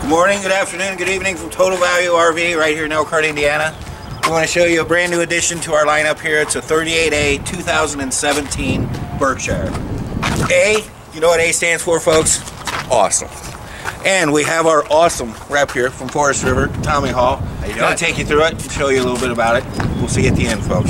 Good morning, good afternoon, good evening from Total Value RV right here in Elkhart, Indiana. We want to show you a brand new addition to our lineup here. It's a 38A 2017 Berkshire. A, you know what A stands for, folks? Awesome. And we have our awesome rep here from Forest River, Tommy Hall. How you doing? I'll take you through it and show you a little bit about it. We'll see you at the end, folks.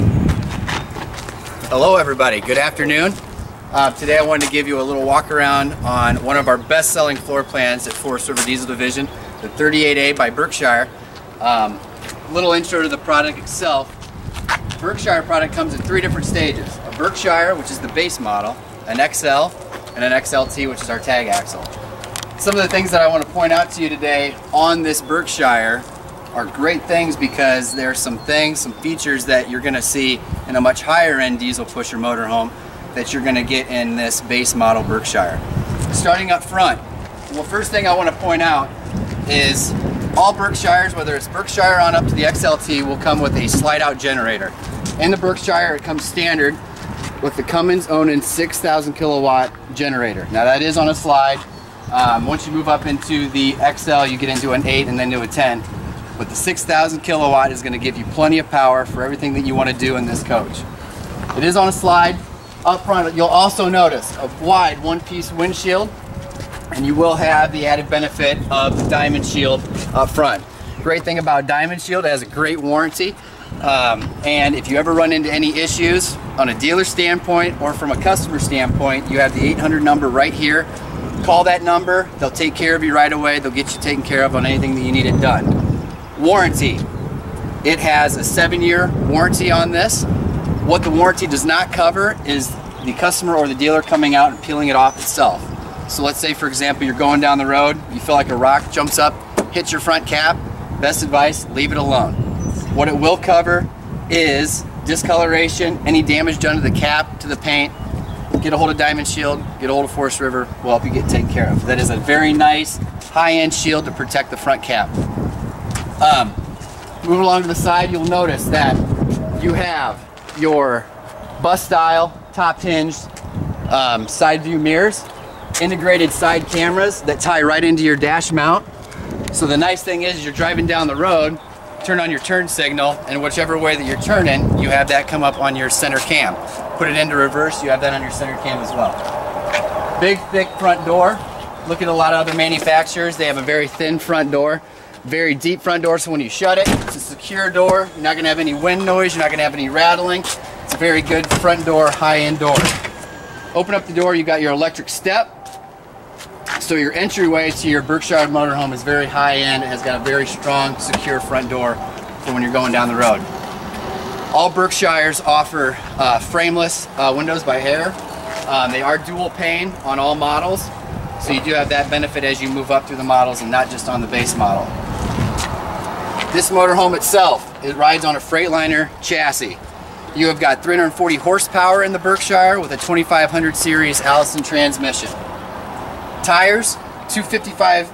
Hello everybody, good afternoon. Today I wanted to give you a little walk around on one of our best-selling floor plans at Forest River Diesel Division, the 38A by Berkshire. Little intro to the product itself. Berkshire product comes in 3 different stages. A Berkshire, which is the base model, an XL, and an XLT, which is our tag axle. Some of the things that I want to point out to you today on this Berkshire are great things because there's some features that you're going to see in a much higher end diesel pusher motorhome that you're going to get in this base model Berkshire. Starting up front, well, first thing I want to point out is all Berkshires, whether it's Berkshire on up to the XLT, will come with a slide out generator. In the Berkshire, it comes standard with the Cummins Onan 6,000 kilowatt generator. Now that is on a slide. Once you move up into the XL, you get into an 8 and then to a 10. But the 6,000 kilowatt is going to give you plenty of power for everything that you want to do in this coach. It is on a slide. Up front, you'll also notice a wide one-piece windshield, and you will have the added benefit of the Diamond Shield up front. Great thing about Diamond Shield, it has a great warranty, and if you ever run into any issues on a dealer standpoint or from a customer standpoint, you have the 800 number right here. Call that number, they'll take care of you right away, they'll get you taken care of on anything that you need it done. Warranty, it has a 7-year warranty on this. What the warranty does not cover is the customer or the dealer coming out and peeling it off itself. So let's say, for example, you're going down the road, you feel like a rock jumps up, hits your front cap. Best advice, leave it alone. What it will cover is discoloration, any damage done to the cap, to the paint. Get a hold of Diamond Shield, get a hold of Forest River, we'll help you get taken care of. That is a very nice high-end shield to protect the front cap. Moving along to the side, you'll notice that you have your bus style top hinged side view mirrors, integrated side cameras that tie right into your dash mount. So the nice thing is you're driving down the road, turn on your turn signal, and whichever way that you're turning, you have that come up on your center cam. Put it into reverse, you have that on your center cam as well. Big thick front door. Look at a lot of other manufacturers, they have a very thin front door. Very deep front door, so when you shut it, it's a secure door. You're not going to have any wind noise, you're not going to have any rattling. It's a very good front door, high-end door. Open up the door, you got your electric step. So your entryway to your Berkshire motorhome is very high-end. It has got a very strong, secure front door for when you're going down the road. All Berkshires offer frameless windows by air. They are dual pane on all models, so you do have that benefit as you move up through the models and not just on the base model. This motorhome itself, it rides on a Freightliner chassis. You have got 340 horsepower in the Berkshire with a 2500 series Allison transmission. Tires, 255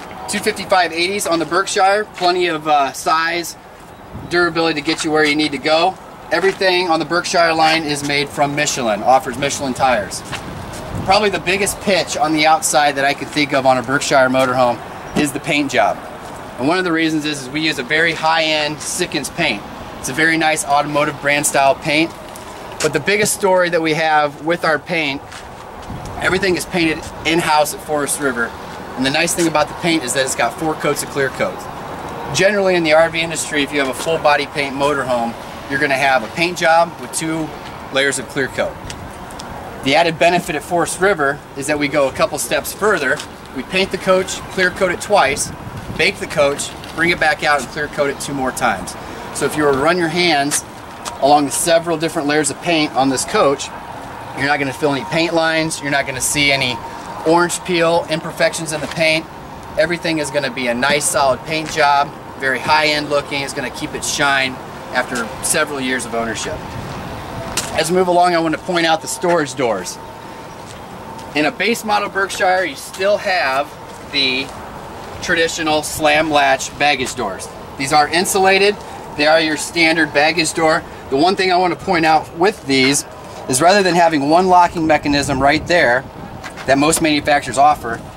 80s on the Berkshire, plenty of size, durability to get you where you need to go. Everything on the Berkshire line is made from Michelin, offers Michelin tires. Probably the biggest pitch on the outside that I could think of on a Berkshire motorhome is the paint job. And one of the reasons is we use a very high-end Sickens paint. It's a very nice automotive brand style paint. But the biggest story that we have with our paint, everything is painted in-house at Forest River. And the nice thing about the paint is that it's got 4 coats of clear coat. Generally in the RV industry, if you have a full body paint motorhome, you're going to have a paint job with 2 layers of clear coat. The added benefit at Forest River is that we go a couple steps further. We paint the coach, clear coat it twice, bake the coach, bring it back out and clear coat it 2 more times. So if you were to run your hands along the several different layers of paint on this coach, you're not going to feel any paint lines, you're not going to see any orange peel, imperfections in the paint. Everything is going to be a nice solid paint job, very high-end looking. It's going to keep its shine after several years of ownership. As we move along, I want to point out the storage doors. In a base model Berkshire, you still have the traditional slam latch baggage doors. These are insulated. They are your standard baggage door. The one thing I want to point out with these is rather than having one locking mechanism right there that most manufacturers offer,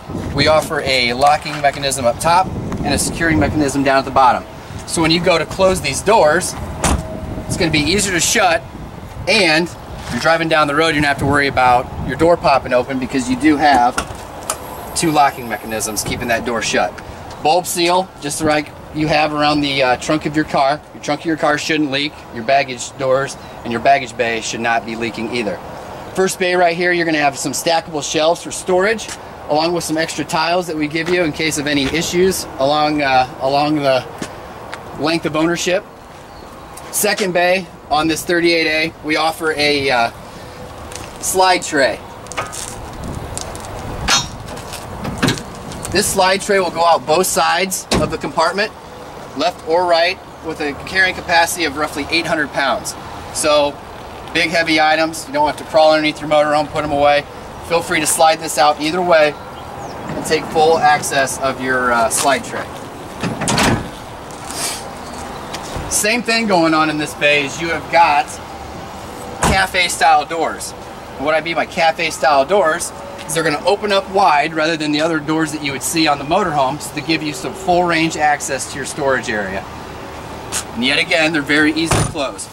we offer a locking mechanism up top and a securing mechanism down at the bottom. So when you go to close these doors, it's going to be easier to shut, and if you're driving down the road, you don't have to worry about your door popping open because you do have two locking mechanisms keeping that door shut. Bulb seal, just like you have around the trunk of your car. Your trunk of your car shouldn't leak. Your baggage doors and your baggage bay should not be leaking either. First bay right here, you're going to have some stackable shelves for storage, along with some extra tiles that we give you in case of any issues along the length of ownership. Second bay on this 38A, we offer a slide tray. This slide tray will go out both sides of the compartment, left or right, with a carrying capacity of roughly 800 pounds. So big heavy items, you don't have to crawl underneath your motorhome, put them away. Feel free to slide this out either way and take full access of your slide tray. Same thing going on in this bay is you have got cafe style doors. And what I mean by cafe style doors is they're going to open up wide rather than the other doors that you would see on the motorhomes to give you some full range access to your storage area. And yet again, they're very easy to close.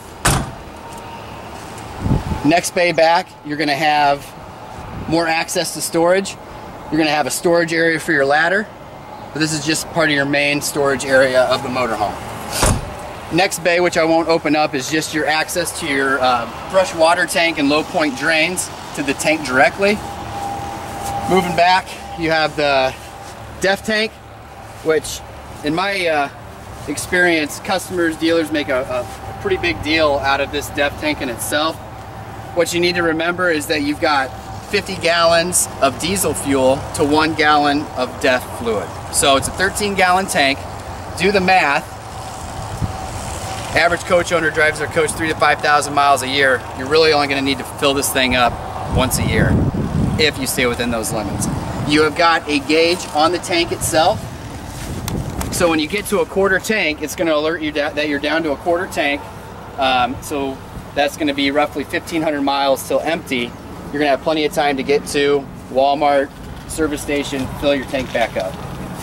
Next bay back, you're going to have more access to storage. You're going to have a storage area for your ladder, but this is just part of your main storage area of the motorhome. Next bay, which I won't open up, is just your access to your fresh water tank and low point drains to the tank directly. Moving back, you have the def tank, which in my experience, customers, dealers make a pretty big deal out of this def tank in itself. What you need to remember is that you've got 50 gallons of diesel fuel to 1 gallon of def fluid. So it's a 13-gallon tank. Do the math. Average coach owner drives their coach 3,000 to 5,000 miles a year. You're really only going to need to fill this thing up once a year if you stay within those limits. You have got a gauge on the tank itself. So when you get to a quarter tank, it's going to alert you that you're down to a quarter tank. So that's going to be roughly 1,500 miles till empty. You're going to have plenty of time to get to Walmart, service station, fill your tank back up.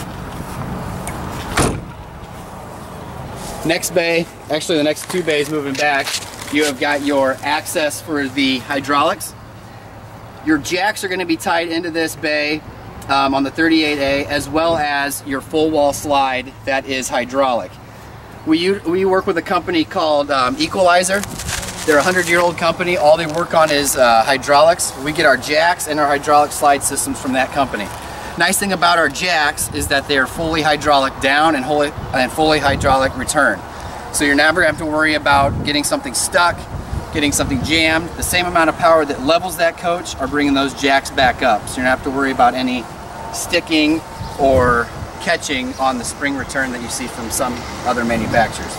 Next bay, actually the next two bays moving back, you have got your access for the hydraulics. Your jacks are going to be tied into this bay on the 38A, as well as your full wall slide that is hydraulic. We work with a company called Equalizer. They're a 100-year-old company. All they work on is hydraulics. We get our jacks and our hydraulic slide systems from that company. Nice thing about our jacks is that they're fully hydraulic down and fully hydraulic return. So you're never going to have to worry about getting something stuck, getting something jammed. The same amount of power that levels that coach are bringing those jacks back up. So you don't have to worry about any sticking or catching on the spring return that you see from some other manufacturers.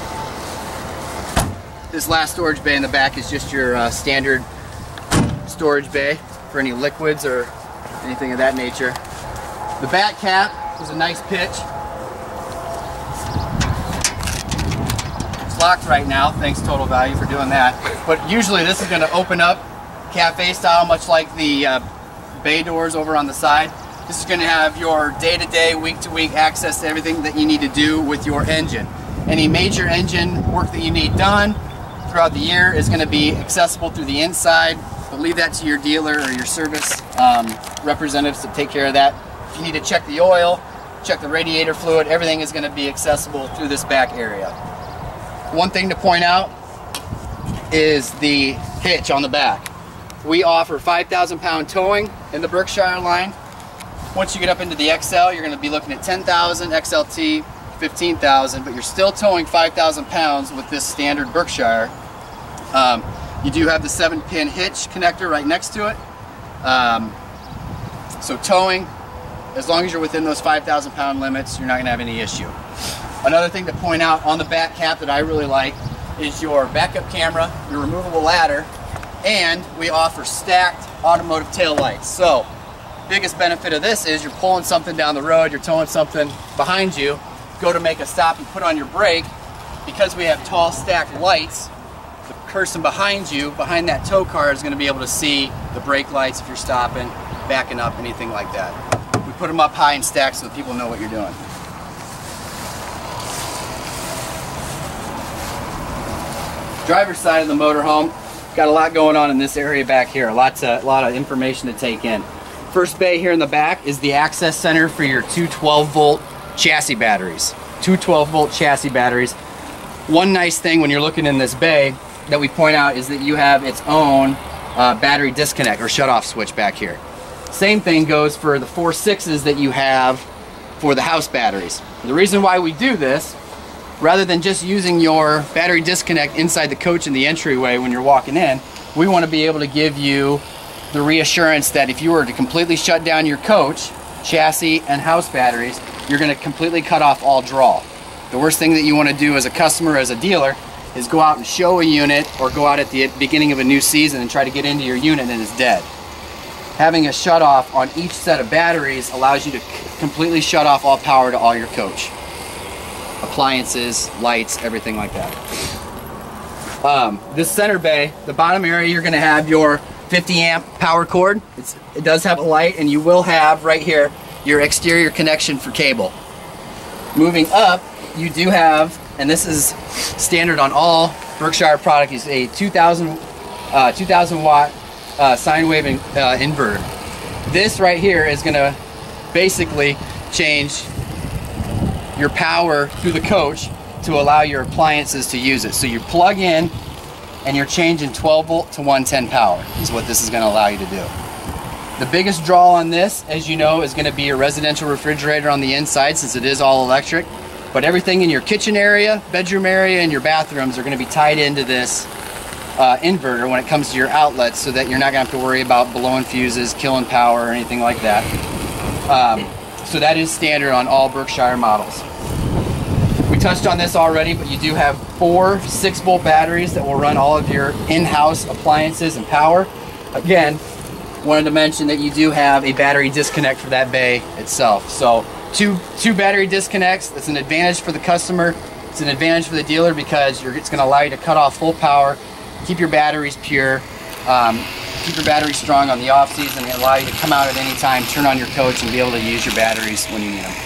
This last storage bay in the back is just your standard storage bay for any liquids or anything of that nature. The back cap is a nice pitch. It's locked right now, thanks Total Value for doing that. But usually this is going to open up cafe style, much like the bay doors over on the side. This is going to have your day-to-day, week-to-week access to everything that you need to do with your engine. Any major engine work that you need done throughout the year is going to be accessible through the inside, but leave that to your dealer or your service representatives to take care of that. If you need to check the oil, check the radiator fluid, everything is going to be accessible through this back area. One thing to point out is the hitch on the back. We offer 5,000-pound towing in the Berkshire line. Once you get up into the XL, you're going to be looking at 10,000, XLT 15,000, but you're still towing 5,000 pounds with this standard Berkshire. You do have the 7-pin hitch connector right next to it. So towing, as long as you're within those 5,000 pound limits, you're not going to have any issue. Another thing to point out on the back cap that I really like is your backup camera, your removable ladder, and we offer stacked automotive tail lights. So biggest benefit of this is you're pulling something down the road, you're towing something behind you, go to make a stop and put on your brake. Because we have tall stacked lights, the person behind you, behind that tow car, is going to be able to see the brake lights if you're stopping, backing up, anything like that. We put them up high and stack so that people know what you're doing. Driver's side of the motorhome, got a lot going on in this area back here. A lot of information to take in. First bay here in the back is the access center for your two 12-volt chassis batteries. Two 12-volt chassis batteries. One nice thing when you're looking in this bay that we point out is that you have its own battery disconnect or shut-off switch back here. Same thing goes for the 4 6s that you have for the house batteries. The reason why we do this, rather than just using your battery disconnect inside the coach in the entryway when you're walking in, we want to be able to give you the reassurance that if you were to completely shut down your coach, chassis, and house batteries, you're going to completely cut off all draw. The worst thing that you want to do as a customer, as a dealer, is go out and show a unit or go out at the beginning of a new season and try to get into your unit and it's dead. Having a shut off on each set of batteries allows you to completely shut off all power to all your coach. Appliances, lights, everything like that. This center bay, the bottom area, you're going to have your 50 amp power cord. It does have a light, and you will have right here your exterior connection for cable. Moving up, you do have, and this is standard on all Berkshire product, is a 2,000 watt sine wave inverter. This right here is going to basically change your power through the coach to allow your appliances to use it. So you plug in and you're changing 12 volt to 110 power is what this is going to allow you to do. The biggest draw on this, as you know, is going to be your residential refrigerator on the inside, since it is all electric. But everything in your kitchen area, bedroom area, and your bathrooms are going to be tied into this inverter when it comes to your outlets, so that you're not going to have to worry about blowing fuses, killing power, or anything like that. So that is standard on all Berkshire models. We touched on this already, but you do have 4 6-volt batteries that will run all of your in-house appliances and power. Again, wanted to mention that you do have a battery disconnect for that bay itself. So two battery disconnects. That's an advantage for the customer. It's an advantage for the dealer because it's going to allow you to cut off full power, keep your batteries pure, keep your batteries strong on the off season, and allow you to come out at any time, turn on your coach, and be able to use your batteries when you need them.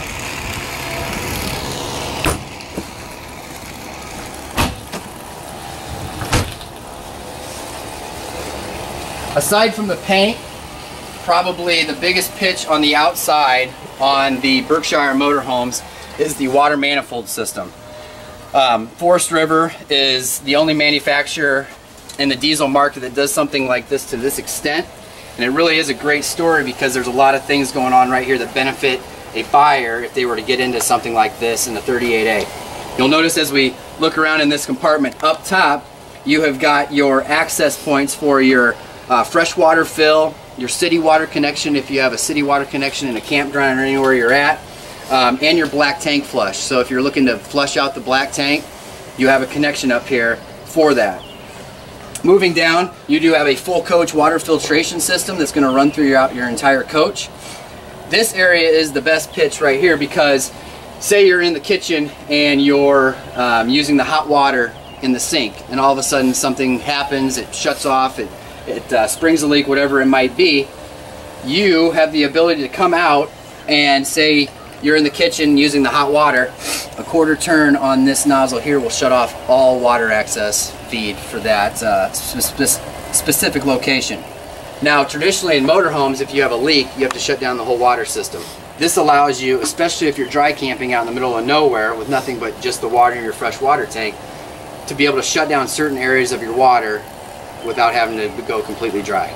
Aside from the paint, probably the biggest pitch on the outside on the Berkshire motorhomes is the water manifold system. Forest River is the only manufacturer in the diesel market that does something like this to this extent, and it really is a great story because there's a lot of things going on right here that benefit a buyer if they were to get into something like this in the 38A. You'll notice as we look around in this compartment up top, you have got your access points for your freshwater fill, your city water connection if you have a city water connection in a campground or anywhere you're at, and your black tank flush. So if you're looking to flush out the black tank, you have a connection up here for that. Moving down, you do have a full coach water filtration system that's going to run through your entire coach. This area is the best pitch right here because say you're in the kitchen and you're using the hot water in the sink, and all of a sudden something happens, it shuts off, it springs a leak, whatever it might be. You have the ability to come out and say you're in the kitchen using the hot water. A quarter turn on this nozzle here will shut off all water access feed for that specific location. Now, traditionally in motorhomes, if you have a leak, you have to shut down the whole water system. This allows you, especially if you're dry camping out in the middle of nowhere with nothing but just the water in your fresh water tank, to be able to shut down certain areas of your water without having to go completely dry.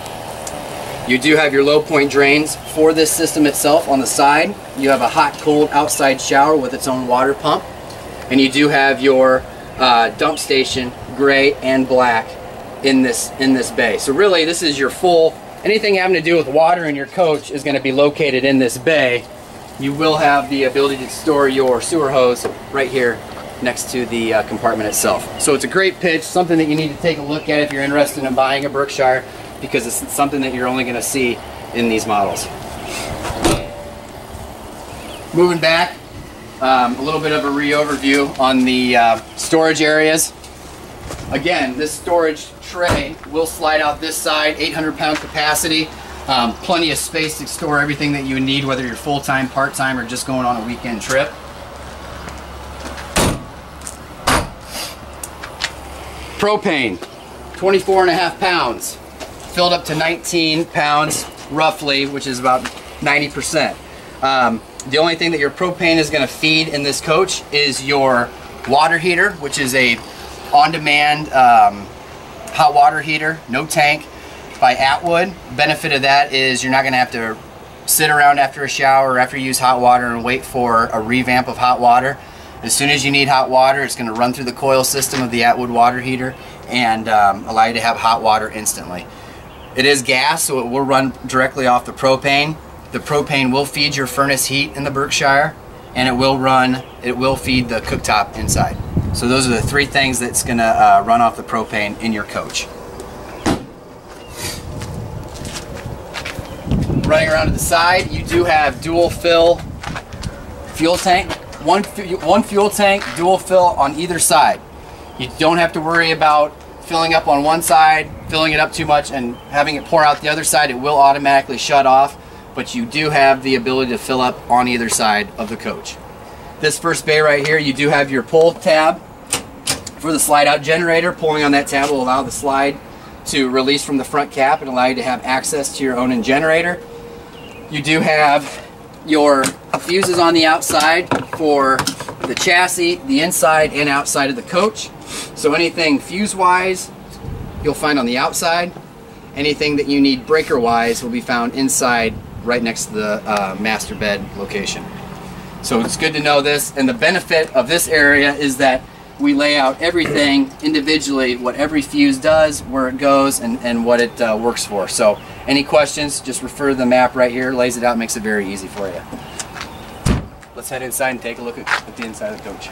You do have your low point drains for this system itself on the side. You have a hot-cold outside shower with its own water pump, and you do have your dump station, gray and black, in this bay. So really, this is your full. Anything having to do with water in your coach is going to be located in this bay. You will have the ability to store your sewer hose right here next to the compartment itself. So it's a great pitch, something that you need to take a look at if you're interested in buying a Berkshire, because it's something that you're only going to see in these models. Moving back, a little bit of a re-overview on the storage areas. Again, this storage tray will slide out this side, 800-pound capacity. Plenty of space to store everything that you need, whether you're full-time, part-time, or just going on a weekend trip. Propane, 24.5 pounds, filled up to 19 pounds roughly, which is about 90%. The only thing that your propane is going to feed in this coach is your water heater, which is a on-demand hot water heater, no tank, by Atwood. Benefit of that is you're not going to have to sit around after a shower or after you use hot water and wait for a revamp of hot water. As soon as you need hot water, it's going to run through the coil system of the Atwood water heater and allow you to have hot water instantly. It is gas, so it will run directly off the propane. The propane will feed your furnace heat in the Berkshire, and it will feed the cooktop inside. So those are the three things that's going to run off the propane in your coach. Running around to the side, you do have dual fill fuel tank. One fuel tank, dual fill on either side. You don't have to worry about filling up on one side, filling it up too much, and having it pour out the other side. It will automatically shut off, but you do have the ability to fill up on either side of the coach. This first bay right here, you do have your pull tab for the slide out generator. Pulling on that tab will allow the slide to release from the front cap and allow you to have access to your own generator. You do have your fuses on the outside for the chassis, the inside and outside of the coach. So anything fuse wise you'll find on the outside. Anything that you need breaker wise will be found inside, right next to the master bed location. So it's good to know this, and the benefit of this area is that we lay out everything individually, what every fuse does, where it goes, and what it works for. So any questions, just refer to the map right here. Lays it out, makes it very easy for you. Let's head inside and take a look at the inside of the coach.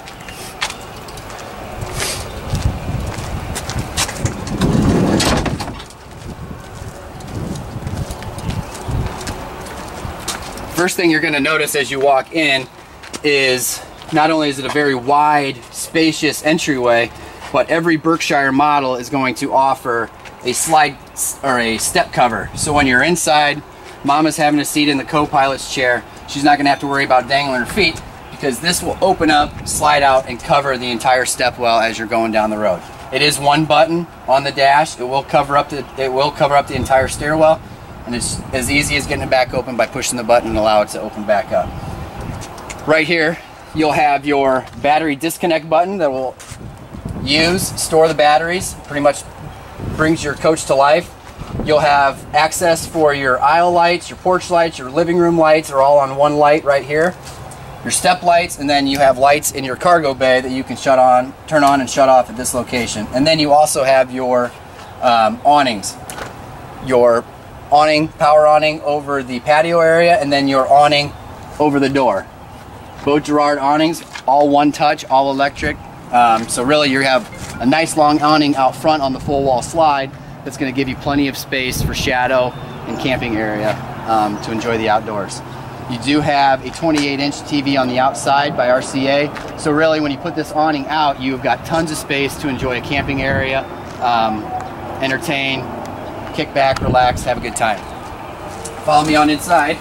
First thing you're going to notice as you walk in is not only is it a very wide, spacious entryway, but every Berkshire model is going to offer a slide or a step cover. So when you're inside, Mama's having a seat in the co-pilot's chair, she's not going to have to worry about dangling her feet, because this will open up, slide out, and cover the entire step well as you're going down the road. It is one button on the dash. It will cover up the entire stairwell, and it's as easy as getting it back open by pushing the button and allow it to open back up. Right here, you'll have your battery disconnect button that will store the batteries. Pretty much brings your coach to life. You'll have access for your aisle lights, your porch lights, your living room lights are all on one light right here. Your step lights, and then you have lights in your cargo bay that you can turn on and shut off at this location. And then you also have your awnings. Your awning, power awning over the patio area, and then your awning over the door. Both Girard awnings, all one touch, all electric. So really you have a nice long awning out front on the full wall slide that's going to give you plenty of space for shadow and camping area to enjoy the outdoors. You do have a 28-inch TV on the outside by RCA. So really when you put this awning out, you've got tons of space to enjoy a camping area, entertain, kick back, relax, have a good time. Follow me on inside.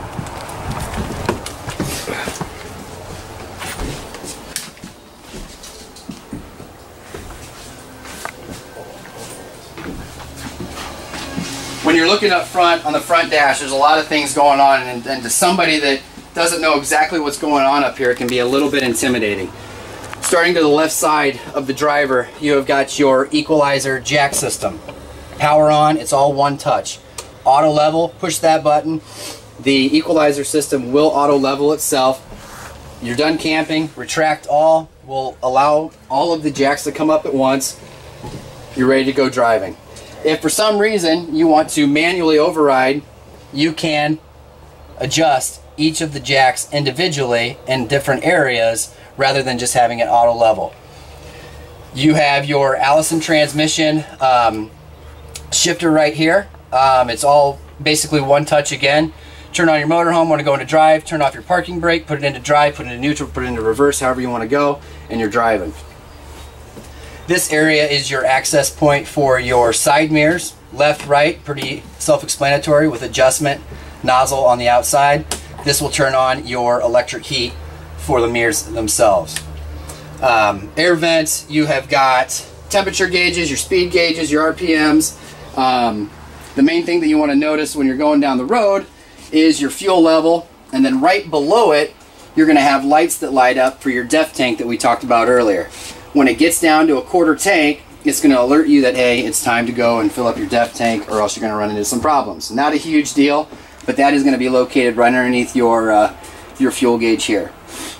When you're looking up front on the front dash, there's a lot of things going on, and to somebody that doesn't know exactly what's going on up here, it can be a little bit intimidating. Starting to the left side of the driver, you have got your equalizer jack system. Power on, it's all one touch. Auto level, push that button. The equalizer system will auto level itself. You're done camping, retract all, will allow all of the jacks to come up at once. You're ready to go driving. If for some reason you want to manually override, you can adjust each of the jacks individually in different areas rather than just having it auto level. You have your Allison transmission shifter right here. It's all basically one touch again. Turn on your motorhome, want to go into drive, turn off your parking brake, put it into drive, put it into neutral, put it into reverse, however you want to go, and you're driving. This area is your access point for your side mirrors. left, right, pretty self-explanatory with adjustment nozzle on the outside. This will turn on your electric heat for the mirrors themselves. Air vents, you have got temperature gauges, your speed gauges, your RPMs. The main thing that you want to notice when you're going down the road is your fuel level, and then right below it you're going to have lights that light up for your def tank that we talked about earlier. When it gets down to a quarter tank, it's going to alert you that, hey, it's time to go and fill up your def tank, or else you're going to run into some problems. Not a huge deal, but that is going to be located right underneath your fuel gauge here.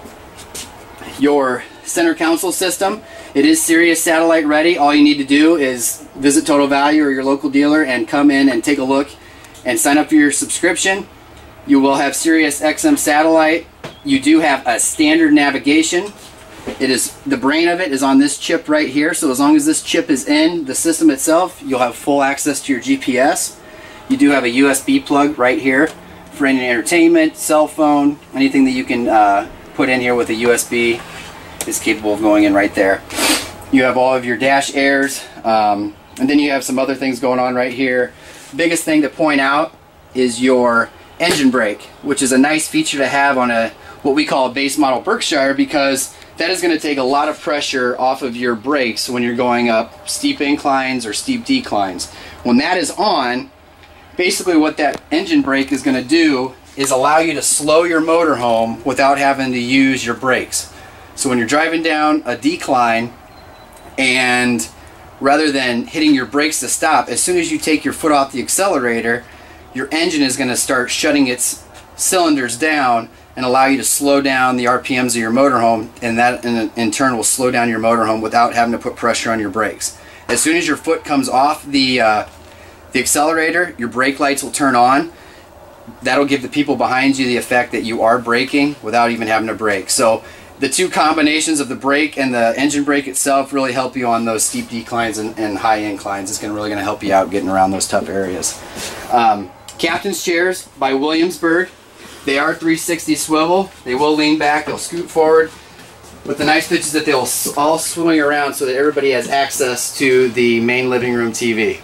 Your center console system, it is Sirius satellite ready. All you need to do is visit Total Value or your local dealer and come in and take a look and sign up for your subscription. You will have Sirius XM satellite. You do have a standard navigation. It is, the brain of it is on this chip right here, so as long as this chip is in the system itself, you'll have full access to your GPS. You do have a USB plug right here for any entertainment, cell phone, anything that you can put in here with a USB is capable of going in right there. You have all of your dash airs, and then you have some other things going on right here. Biggest thing to point out is your engine brake, which is a nice feature to have on a what we call a base model Berkshire, because that is going to take a lot of pressure off of your brakes when you're going up steep inclines or steep declines. When that is on, basically what that engine brake is going to do is allow you to slow your motorhome without having to use your brakes. So when you're driving down a decline, and rather than hitting your brakes to stop, as soon as you take your foot off the accelerator, your engine is going to start shutting its cylinders down and allow you to slow down the RPMs of your motorhome, and that in turn will slow down your motorhome without having to put pressure on your brakes. As soon as your foot comes off the accelerator, your brake lights will turn on. That'll give the people behind you the effect that you are braking without even having to brake. So the two combinations of the brake and the engine brake itself really help you on those steep declines and high inclines. It's really going to help you out getting around those tough areas. Captain's chairs by Williamsburg. They are 360 swivel. They will lean back, they'll scoot forward. But the nice pitch is that they'll all swing around so that everybody has access to the main living room TV.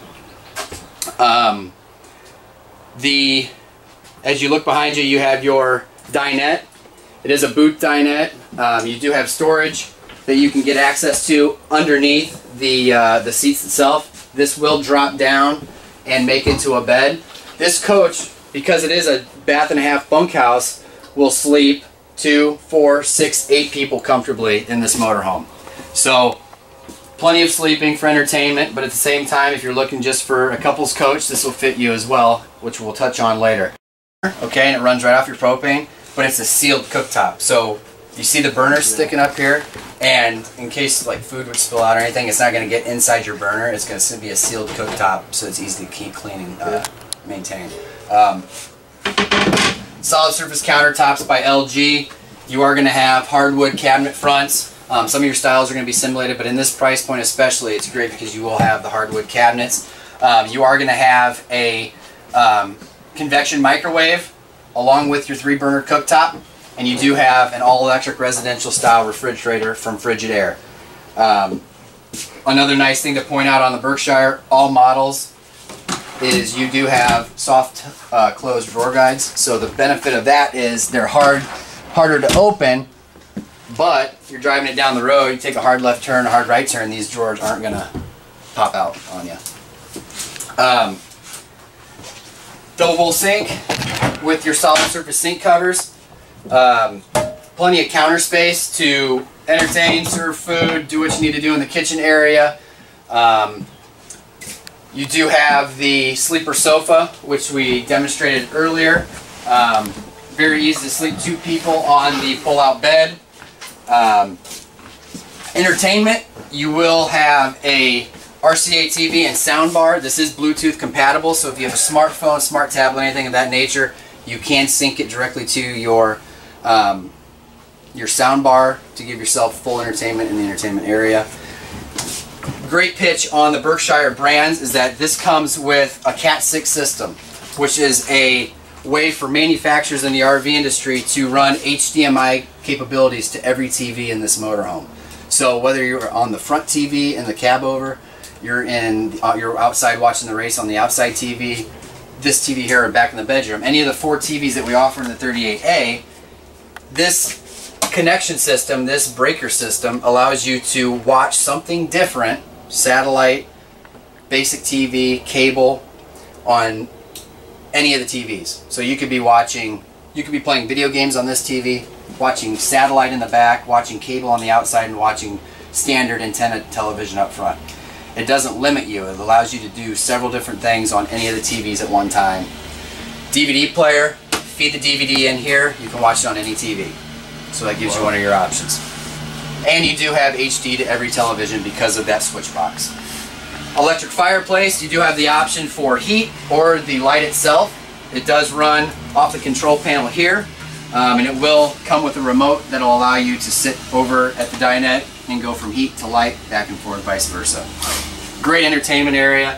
As you look behind you, you have your dinette. It is a boot dinette. You do have storage that you can get access to underneath the seats itself. This will drop down and make into a bed. This coach, because it is a bath and a half bunkhouse, will sleep 2, 4, 6, 8 people comfortably in this motorhome. So plenty of sleeping for entertainment, but at the same time, if you're looking just for a couple's coach, this will fit you as well, which we'll touch on later. Okay, and it runs right off your propane, but it's a sealed cooktop. So you see the burner sticking up here, and in case like food would spill out or anything, it's not going to get inside your burner. It's going to be a sealed cooktop, so it's easy to keep clean and maintained. Solid surface countertops by LG. You are going to have hardwood cabinet fronts. Some of your styles are going to be simulated, but in this price point especially, it's great because you will have the hardwood cabinets. You are going to have a convection microwave along with your 3-burner cooktop, and you do have an all-electric residential style refrigerator from Frigidaire. Another nice thing to point out on the Berkshire, all models, is you do have soft closed drawer guides. So the benefit of that is they're harder to open, but if you're driving it down the road, you take a hard left turn, a hard right turn, these drawers aren't going to pop out on you. Double bowl sink with your solid surface sink covers. Plenty of counter space to entertain, serve food, do what you need to do in the kitchen area. You do have the sleeper sofa, which we demonstrated earlier. Very easy to sleep 2 people on the pull-out bed. Entertainment, you will have a RCA TV and sound bar. This is Bluetooth compatible, so if you have a smartphone, smart tablet, anything of that nature, you can sync it directly to your sound bar to give yourself full entertainment in the entertainment area. Great pitch on the Berkshire brands is that this comes with a Cat 6 system, which is a way for manufacturers in the RV industry to run HDMI capabilities to every TV in this motorhome. So whether you're on the front TV in the cab over, you're outside watching the race on the outside TV, this TV here back in the bedroom, any of the 4 TVs that we offer in the 38A, this connection system, this breaker system allows you to watch something different, satellite, basic TV, cable, on any of the TVs. So you could be playing video games on this TV, watching satellite in the back, watching cable on the outside, and watching standard antenna television up front. It doesn't limit you. It allows you to do several different things on any of the TVs at one time. DVD player, feed the DVD in here, you can watch it on any TV. So that gives you one of your options. And you do have HD to every television because of that switch box. Electric fireplace, you do have the option for heat or the light itself. It does run off the control panel here, and it will come with a remote that will allow you to sit over at the dinette and go from heat to light, back and forth, vice versa. Great entertainment area.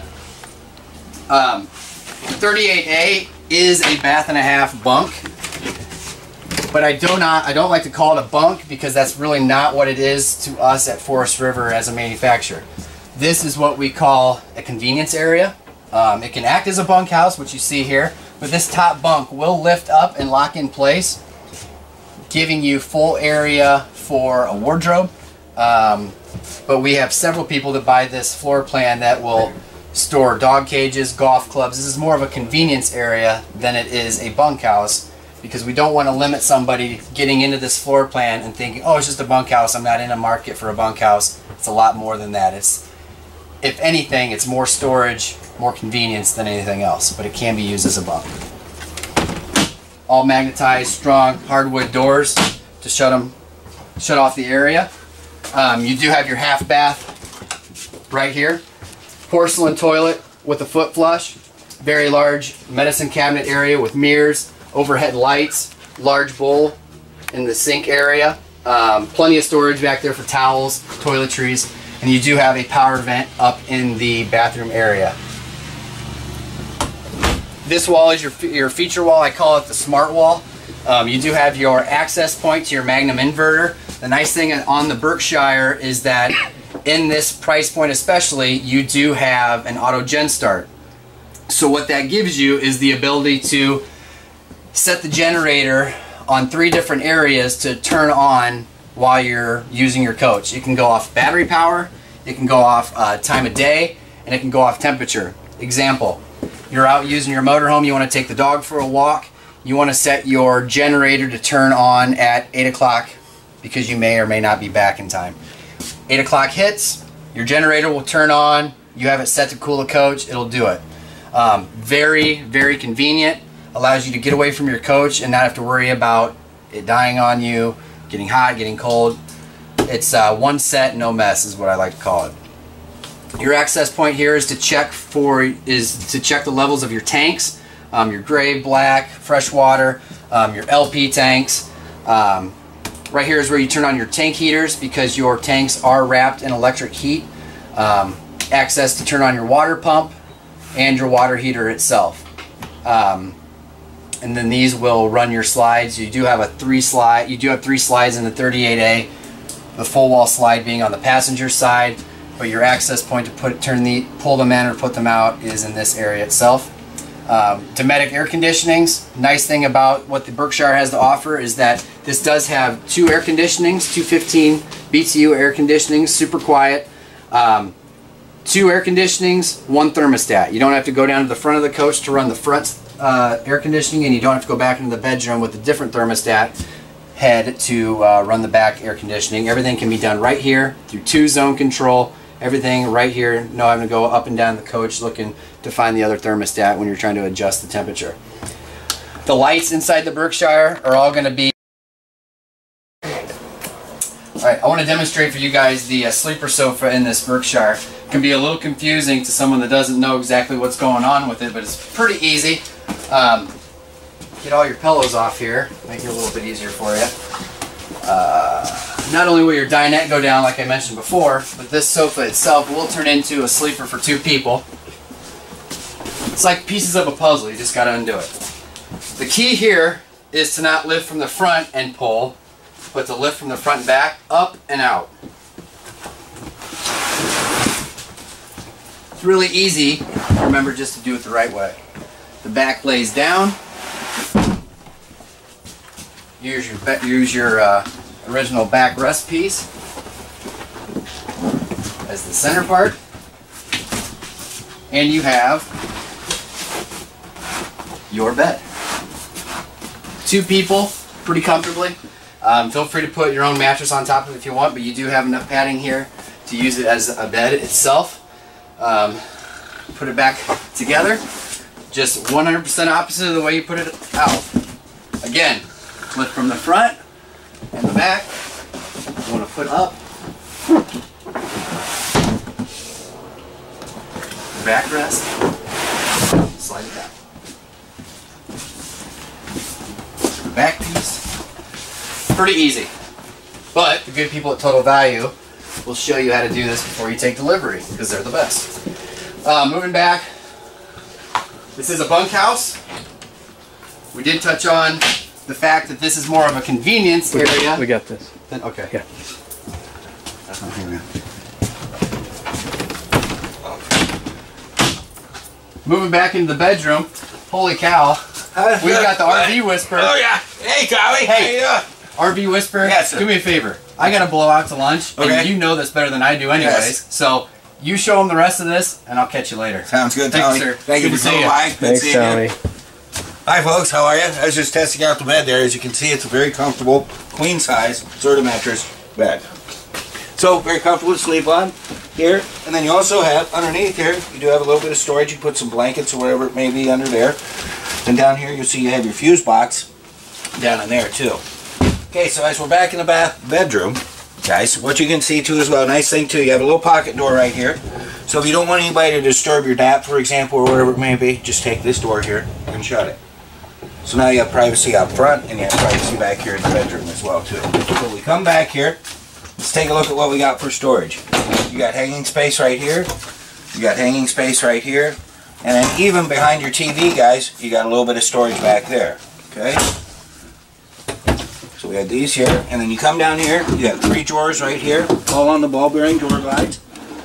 38A is a bath and a half bunk, but I don't like to call it a bunk because that's really not what it is to us at Forest River as a manufacturer. This is what we call a convenience area. It can act as a bunkhouse, which you see here, but this top bunk will lift up and lock in place, giving you full area for a wardrobe. But we have several people that buy this floor plan that will store dog cages, golf clubs. This is more of a convenience area than it is a bunkhouse, because we don't want to limit somebody getting into this floor plan and thinking, oh, it's just a bunkhouse, I'm not in a market for a bunkhouse. It's a lot more than that. If anything, it's more storage, more convenience than anything else, but it can be used as a bunk. All magnetized, strong hardwood doors to shut off the area. You do have your half bath right here. Porcelain toilet with a foot flush. Very large medicine cabinet area with mirrors, overhead lights, large bowl in the sink area. Plenty of storage back there for towels, toiletries. And you do have a power vent up in the bathroom area. This wall is your feature wall. I call it the smart wall. You do have your access point to your Magnum inverter. The nice thing on the Berkshire is that in this price point especially, you do have an auto gen start. So what that gives you is the ability to set the generator on 3 different areas to turn on while you're using your coach. It can go off battery power, it can go off time of day, and it can go off temperature. Example, you're out using your motorhome, you want to take the dog for a walk, you want to set your generator to turn on at 8 o'clock because you may or may not be back in time. 8 o'clock hits, your generator will turn on, you have it set to cool the coach, it'll do it. Very, very convenient, allows you to get away from your coach and not have to worry about it dying on you, getting hot, getting cold. It's one set, no mess is what I like to call it. Your access point here is to check the levels of your tanks, your gray, black, freshwater, your LP tanks. Right here is where you turn on your tank heaters because your tanks are wrapped in electric heat. Access to turn on your water pump and your water heater itself. And then these will run your slides. You do have 3 slides in the 38A, the full wall slide being on the passenger side, but your access point to pull them in or put them out is in this area itself. Dometic air conditionings. Nice thing about what the Berkshire has to offer is that this does have 2 air conditionings, 215 BTU air conditionings, super quiet. 2 air conditionings, 1 thermostat. You don't have to go down to the front of the coach to run the front air conditioning, and you don't have to go back into the bedroom with a different thermostat head to run the back air conditioning. Everything can be done right here through 2-zone control. Everything right here, no having to go up and down the coach looking to find the other thermostat when you're trying to adjust the temperature. The lights inside the Berkshire are all going to be... Alright, I want to demonstrate for you guys the sleeper sofa in this Berkshire. It can be a little confusing to someone that doesn't know exactly what's going on with it, but it's pretty easy. Get all your pillows off here, make it a little bit easier for you. Not only will your dinette go down like I mentioned before, but this sofa itself will turn into a sleeper for 2 people. It's like pieces of a puzzle, you just got to undo it. The key here is to not lift from the front and pull, but to lift from the front and back, up and out. It's really easy. Remember just to do it the right way. The back lays down. Use your original backrest piece as the center part, and you have your bed. 2 people, pretty comfortably. Feel free to put your own mattress on top of it if you want, but you do have enough padding here to use it as a bed itself. Put it back together, just 100% opposite of the way you put it out. Again, lift from the front and the back. You want to put up, backrest, slide it down. Back piece. Pretty easy. But the good people at Total Value will show you how to do this before you take delivery, because they're the best. Moving back, this is a bunkhouse. We did touch on the fact that this is more of a convenience area. We got this. Okay. Yeah. Moving back into the bedroom. Holy cow. We've got the RV Whisperer. Oh yeah. Hey, Golly. Hey. How you doing? RV Whisperer, Yes, sir. do me a favor. I gotta blow out to lunch, Okay. and you know this better than I do anyways. Yes. So you show them the rest of this, and I'll catch you later. Sounds good, Thank Tommy. you, sir. Thank you Good for to see coming you. by. Good Thanks, seeing you. Tommy. Hi folks, how are you? I was just testing out the bed there. As you can see, it's a very comfortable, queen size, sort of mattress bed. So, very comfortable to sleep on here. And then you also have, underneath here, you do have a little bit of storage. You put some blankets or whatever it may be under there. Then down here, you'll see you have your fuse box down in there too. Okay, so as we're back in the bedroom, guys, what you can see too as well, nice thing too, you have a little pocket door right here. So if you don't want anybody to disturb your nap, for example, or whatever it may be, just take this door here and shut it. So now you have privacy out front, and you have privacy back here in the bedroom as well too. So we come back here, let's take a look at what we got for storage. You got hanging space right here, you got hanging space right here, and then even behind your TV, guys, you got a little bit of storage back there, okay? So we have these here, and then you come down here, you got 3 drawers right here, all on the ball bearing door glides.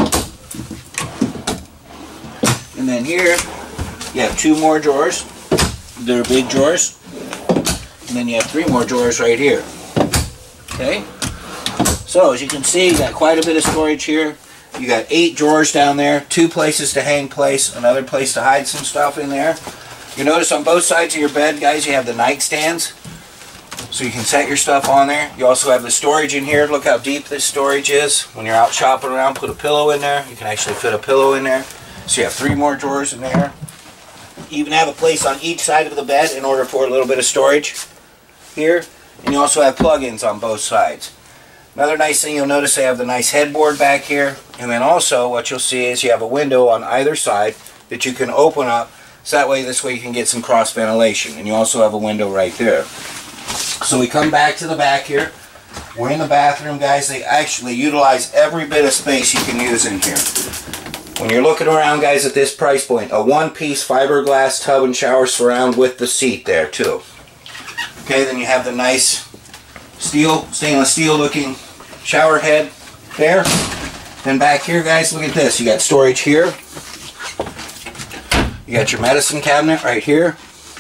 And then here, you have 2 more drawers. They're big drawers. And then you have 3 more drawers right here. Okay? So, as you can see, you got quite a bit of storage here. You got 8 drawers down there, 2 places to hang place, another place to hide some stuff in there. You notice on both sides of your bed, guys, you have the nightstands. So you can set your stuff on there. You also have the storage in here. Look how deep this storage is. When you're out shopping around, put a pillow in there. You can actually fit a pillow in there. So you have 3 more drawers in there. You even have a place on each side of the bed in order for a little bit of storage here. And you also have plug-ins on both sides. Another nice thing you'll notice, they have the nice headboard back here. And then also what you'll see is you have a window on either side that you can open up. So that way, this way you can get some cross ventilation. And you also have a window right there. So we come back to the back here. We're in the bathroom, guys. They actually utilize every bit of space you can use in here. When you're looking around, guys, at this price point, a 1-piece fiberglass tub and shower surround with the seat there too. Okay, then you have the nice stainless steel looking shower head there. Then back here, guys, look at this. You got storage here. You got your medicine cabinet right here.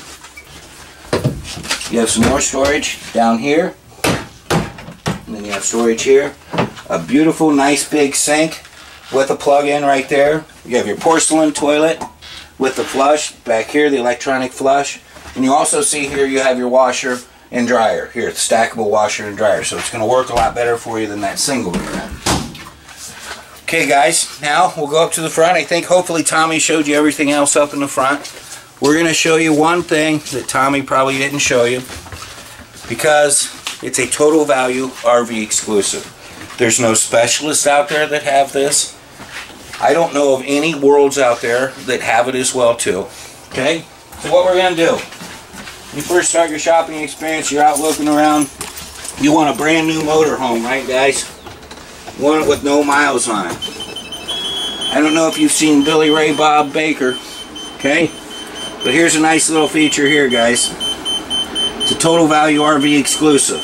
You have some more storage down here. And then you have storage here. A beautiful, nice big sink with a plug-in right there. You have your porcelain toilet with the flush. Back here, the electronic flush. And you also see here you have your washer and dryer. Here, it's a stackable washer and dryer. So it's going to work a lot better for you than that single here. Okay, guys, now we'll go up to the front. I think hopefully Tommy showed you everything else up in the front. We're going to show you one thing that Tommy probably didn't show you, because it's a Total Value RV exclusive. There's no specialists out there that have this. I don't know of any worlds out there that have it as well too. Okay? So what we're going to do, when you first start your shopping experience, you're out looking around, you want a brand new motorhome, right guys? You want it with no miles on it. I don't know if you've seen Billy Ray Bob Baker, okay? But here's a nice little feature here, guys. It's a Total Value RV exclusive.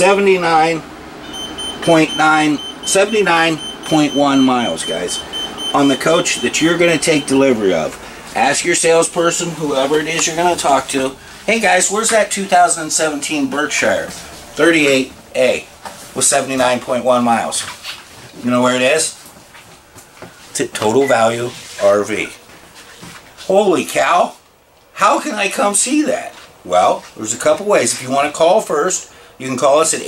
79.1 miles, guys. on the coach that you're going to take delivery of. Ask your salesperson, whoever it is you're going to talk to, hey guys, where's that 2017 Berkshire 38A with 79.1 miles? You know where it is? It's at Total Value RV. Holy cow! How can I come see that? Well, there's a couple ways. If you want to call first, you can call us at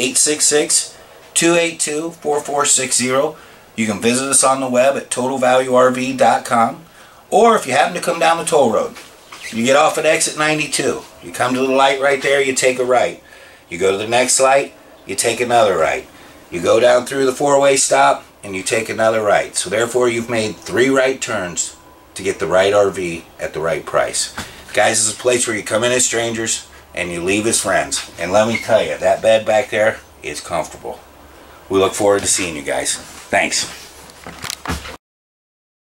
866-282-4460. You can visit us on the web at totalvaluerv.com. Or if you happen to come down the toll road, you get off at exit 92. You come to the light right there, you take a right. You go to the next light, you take another right. You go down through the four-way stop, and you take another right. So therefore, you've made 3 right turns to get the right RV at the right price. Guys, this is a place where you come in as strangers and you leave as friends. And let me tell you, that bed back there is comfortable. We look forward to seeing you guys. Thanks.